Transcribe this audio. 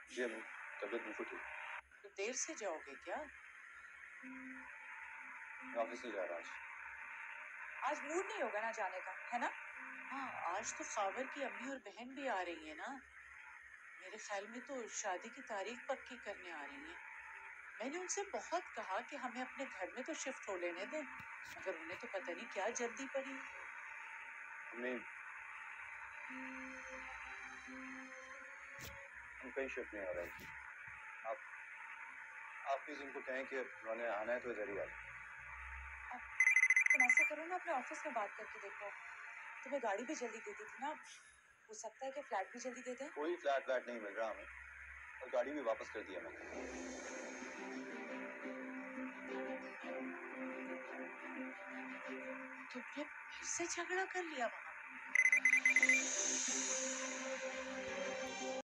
جی امی، طبیعت بالکل ٹھیک. تو دیر سے جاؤ گے کیا؟ میں آفس نہیں جا رہا آج موڈ نہیں ہوگا نا جانے کا، ہے نا؟ ہاں، آج تو خاور کی امی اور بہن بھی آ رہی ہیں نا. میرے خیال میں تو شادی کی تاریخ پکی کرنے آ رہی ہیں. میں نے ان سے بہت کہا کہ ہمیں اپنے گھر میں تو شفٹ ہو لینے دیں، مگر انہیں تو پتہ نہیں کیا جلدی پڑی. امی. ہم کہیں شفٹ نہیں ہو رہے. آپ پلیز ان کو کہیں کہ انہوں نے آنا ہے تو ادھر ہی آ جائیں. تم ایسا کرو نا، اپنے آفس میں بات کر کے دیکھو. تمہیں گاڑی بھی جلدی دیتی تھی نا، ہو سکتا ہے کہ فلیٹ بھی جلدی دے دیں. کوئی فلیٹ ویٹ نہیں مل رہا ہمیں، اور گاڑی بھی واپس کر دیا میں نے. تم نے پھر سے جھگڑا کر لیا وہاں.